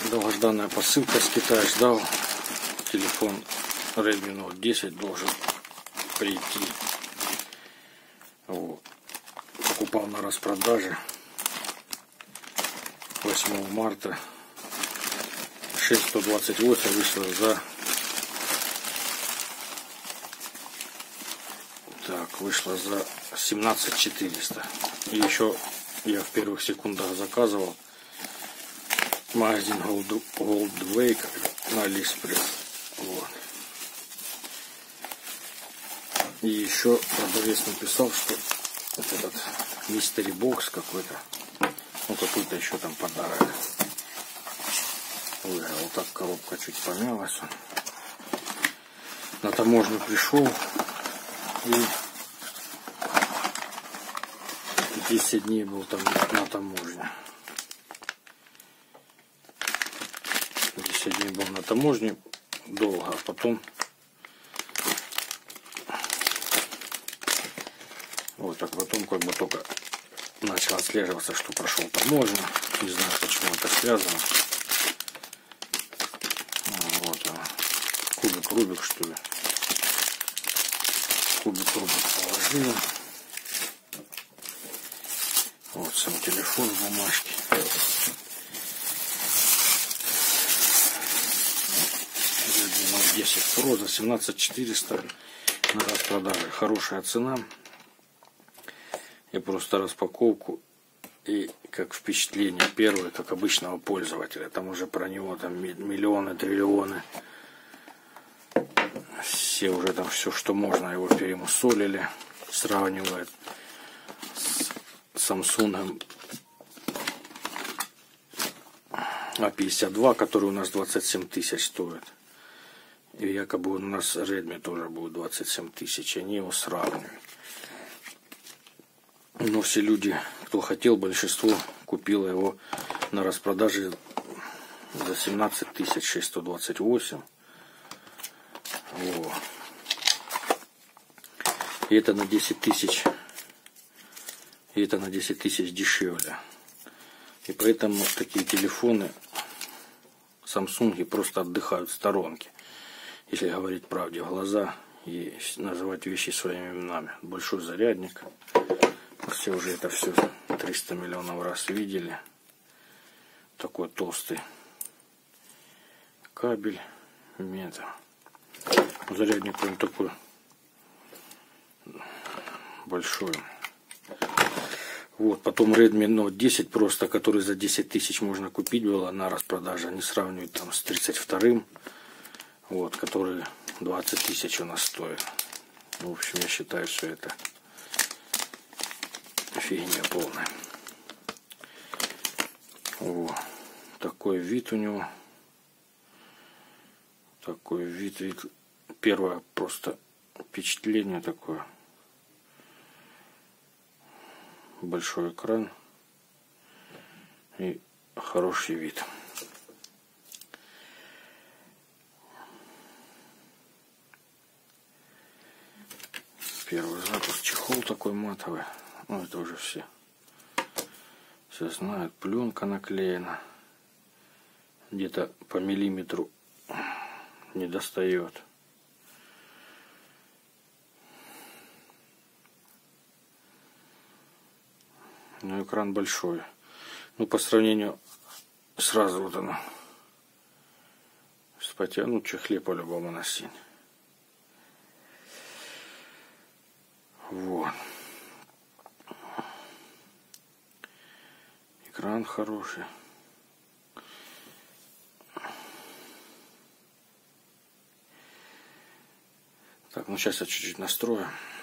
Долгожданная посылка с Китая. Ждал. Телефон Redmi Note 10 должен прийти. Вот. Покупал на распродаже 8 марта. 6128 вышло за... Так, вышло за 17400. И еще я в первых секундах заказывал магазин Goldwake на AliExpress. Вот. И еще продавец написал, что вот этот Mystery Box какой-то, ну какой-то еще там подарок. Ой, вот так коробка чуть помялась. На таможню пришел и 10 дней был там на таможне. 10 дней был на таможне долго, а потом вот так потом как бы только начал отслеживаться, что прошел таможню. Не знаю, почему это связано. Вот кубик Рубик, что ли. Кубик Рубик положил. Вот сам телефон в бумажке. Redmi Note 10 Pro за 17400 на распродаже. Хорошая цена. Я просто распаковку и как впечатление первое, как обычного пользователя. Там уже про него там миллионы, триллионы. Все уже там все, что можно, его перемусолили. Сравнивают с Samsung A52, который у нас 27 тысяч стоит. И якобы у нас Redmi тоже будет 27 тысяч. Они его сравнивают. Но все люди, кто хотел, большинство купило его на распродаже за 17 628. Вот. И это на 10 тысяч. И это на 10 тысяч дешевле. И поэтому такие телефоны Samsung просто отдыхают в сторонке. Если говорить правде в глаза и называть вещи своими именами. Большой зарядник. Все уже это все 300 миллионов раз видели. Такой толстый кабель. Мета. Зарядник он такой большой. Вот, потом Redmi Note 10 просто, который за 10 тысяч можно купить было на распродаже. Они сравнивают там с 32-м. Вот, который 20 тысяч у нас стоит. В общем, я считаю, все это фигня полная. О, такой вид у него. Такой вид. Первое просто впечатление такое. Большой экран и хороший вид. Первый запуск. Чехол такой матовый. Ну, это уже все знают. Пленка наклеена. Где-то по миллиметру не достает. Но экран большой. Ну, по сравнению сразу вот оно. Потянуть чехле по-любому носить. Вот. Экран хороший. Так, ну сейчас я чуть-чуть настрою.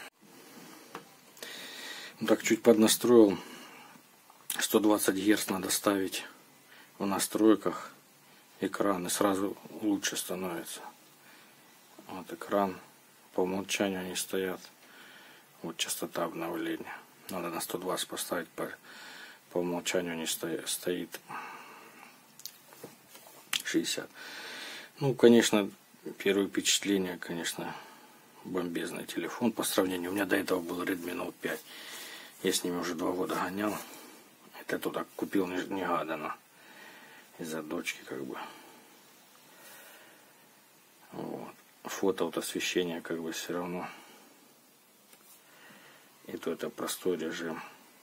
Ну, так, чуть поднастроил. 120 Гц надо ставить в настройках. Экран, и сразу лучше становится. Вот экран. По умолчанию они стоят. Вот частота обновления. Надо на 120 поставить. По умолчанию не стоит 60. Ну, конечно, первое впечатление, конечно, бомбезный телефон по сравнению. У меня до этого был Redmi Note 5. Я с ними уже 2 года гонял. Это туда купил негаданно. из-за дочки как бы. Вот. Фото вот освещение как бы все равно. И то это простой режим.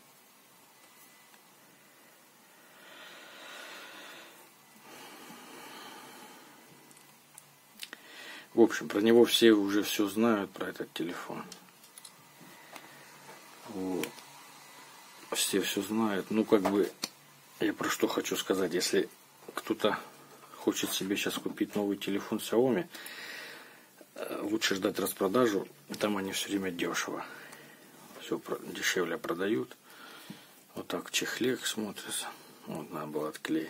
В общем, про него все уже все знают, про этот телефон. Вот. Все знают. Ну, как бы, я про что хочу сказать. Если кто-то хочет себе сейчас купить новый телефон Xiaomi, лучше ждать распродажу. Там они все время дешево. Все дешевле продают. Вот так чехлек смотрится. Вот надо было отклеить.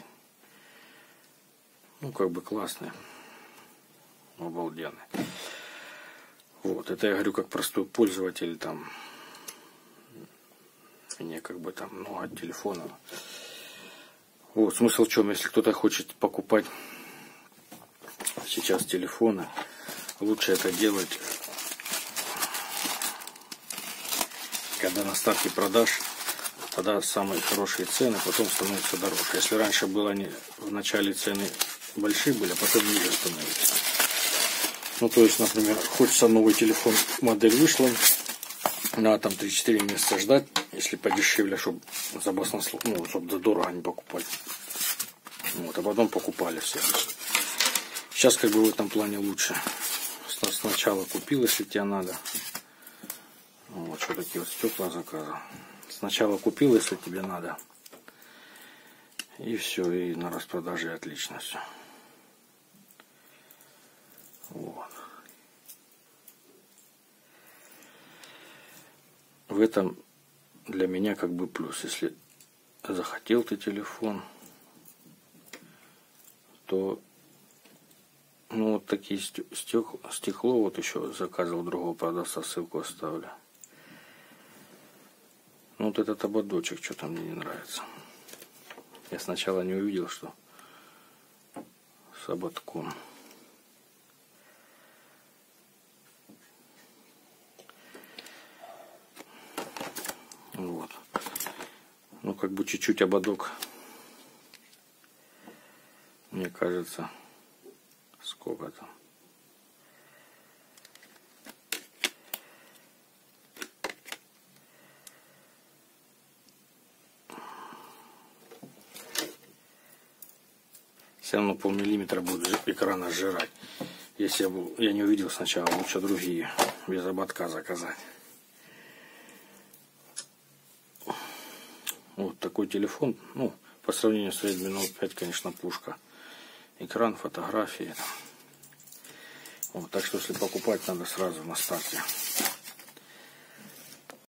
Ну, как бы классный. Обалденный. Вот, это я говорю как простой пользователь, там мне как бы там много телефонов. Вот, смысл в чем, если кто-то хочет покупать сейчас телефоны, лучше это делать, когда на старте продаж, тогда самые хорошие цены, потом становятся дороже. Если раньше было в начале цены большие были, а потом ниже становятся. Ну, то есть, например, хочется новый телефон, модель вышла, надо там 3-4 месяца ждать, если подешевле, чтобы за баснослов, ну, чтобы за дорого не покупать. Вот, а потом покупали все. Сейчас как бы в этом плане лучше. Сначала купил, если тебе надо. Вот, что такие вот стекла заказал. Сначала купил, если тебе надо. И все, и на распродаже отлично все. Вот. В этом для меня как бы плюс. Если захотел ты телефон, то ну вот такие стекло вот еще заказывал другого продавца, ссылку оставлю. Ну вот этот ободочек что-то мне не нравится. Я сначала не увидел, что с ободком. Вот. Ну, как бы чуть-чуть ободок, мне кажется, сколько там. Все равно полмиллиметра будет экрана сжирать. Если я не увидел сначала, лучше другие без ободка заказать. Вот такой телефон, ну, по сравнению с Redmi Note 5, конечно, пушка. Экран, фотографии. Вот, так что, если покупать, надо сразу на старте.